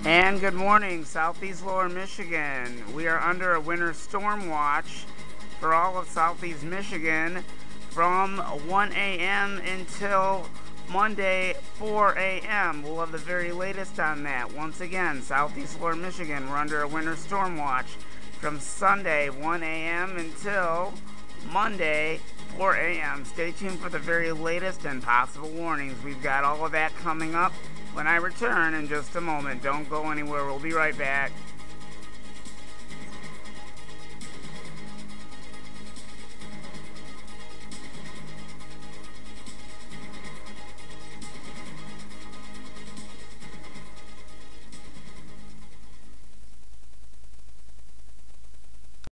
And good morning, Southeast Lower Michigan. We are under a winter storm watch for all of Southeast Michigan from 1 a.m. until Monday 4 a.m. We'll have the very latest on that. Once again, Southeast Lower Michigan, we're under a winter storm watch from Sunday 1 a.m. until Monday 4 a.m. Stay tuned for the very latest and possible warnings. We've got all of that coming up when I return in just a moment. Don't go anywhere. We'll be right back.